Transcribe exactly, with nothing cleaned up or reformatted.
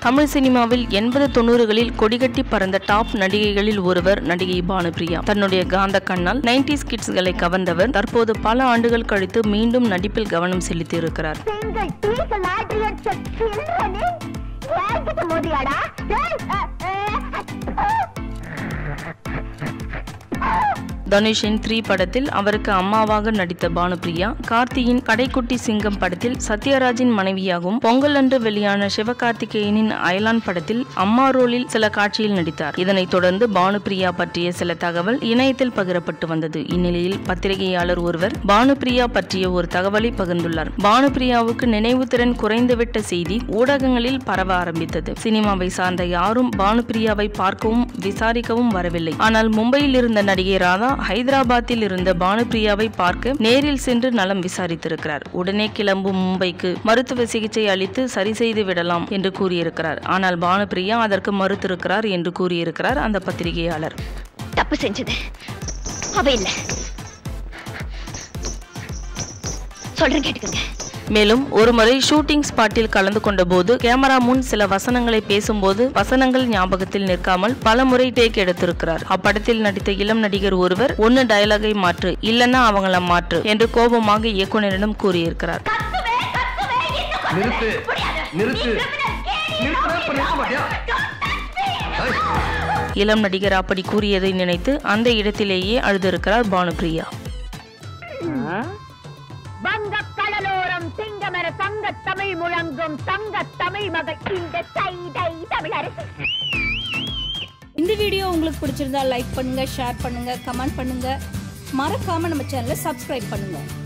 தமிழ் சினிமாவில் எண்பது தொண்ணூறுகளில் கொடிகட்டி பறந்த டாப் நடிகைகளில் ஒருவர் நடிகை பானுபிரியா. தன்னுடைய காந்த கண்ணால் நைன்டிஸ் கிட்ஸ்களை கவர்ந்தவர் தற்போது பல ஆண்டுகள் கழித்து மீண்டும் நடிப்பில் கவனம் செலுத்தி இருக்கிறார். தனுஷின் த்ரீ படத்தில் அவருக்கு அம்மாவாக நடித்த பானுபிரியா, கார்த்தியின் கடைக்குட்டி சிங்கம் படத்தில் சத்யராஜின் மனைவியாகவும், பொங்கல் அன்று வெளியான சிவகார்த்திகேயனின் அயலான் படத்தில் அம்மா ரோலில் சில காட்சியில் நடித்தார். இதனைத் தொடர்ந்து பானுபிரியா பற்றிய சில தகவல் இணையத்தில் பகிரப்பட்டு வந்தது. இந்நிலையில் பத்திரிகையாளர் ஒருவர் பானுபிரியா பற்றிய ஒரு தகவலை பகிர்ந்துள்ளார். பானுபிரியாவுக்கு நினைவு திறன் குறைந்துவிட்ட செய்தி ஊடகங்களில் பரவ ஆரம்பித்தது. சினிமாவை சார்ந்த யாரும் பானுபிரியாவை பார்க்கவும் விசாரிக்கவும் வரவில்லை. ஆனால் மும்பையில் இருந்த நடிகை ராதா ஹைதராபாத்தில் இருந்த பானுபிரியாவை பார்க்க நேரில் சென்று நலம் விசாரித்திருக்கிறார். உடனே கிளம்பும் மும்பைக்கு மருத்துவ சிகிச்சை அளித்து சரி செய்து விடலாம் என்று கூறியிருக்கிறார். ஆனால் பானுபிரியா அதற்கு மறுத்திருக்கிறார் என்று கூறியிருக்கிறார் அந்த பத்திரிகையாளர். தப்பு செஞ்சது அவ இல்ல, சொல்றேன் கேட்டுக்கங்க. மேலும் ஒருமுறை ஷூட்டிங் ஸ்பாட்டில் கலந்து கொண்ட போது கேமரா முன் சில வசனங்களை பேசும்போது வசனங்கள் ஞாபகத்தில் நிற்காமல் பல முறை டேக் எடுத்திருக்கிறார். அப்படத்தில் நடித்த இளம் நடிகர் ஒருவர் ஒன்னு டயலாகை மாற்று, இல்லன்னா அவங்கள மாற்று என்று கோபமாக இயக்குநரிடம் கூறியிருக்கிறார். இளம் நடிகர் அப்படி கூறியதை நினைத்து அந்த இடத்திலேயே அழுதிருக்கிறார் பானுபிரியா. சிங்கமர தங்க தமிழ் முழங்கும் தங்க தமிழ் மகள் இந்த சைதை தமிழரசி. இந்த வீடியோ உங்களுக்கு பிடிச்சிருந்தா லைக் பண்ணுங்க, ஷேர் பண்ணுங்க, கமெண்ட் பண்ணுங்க. மறக்காம நம்ம சேனலை சப்ஸ்கிரைப் பண்ணுங்க.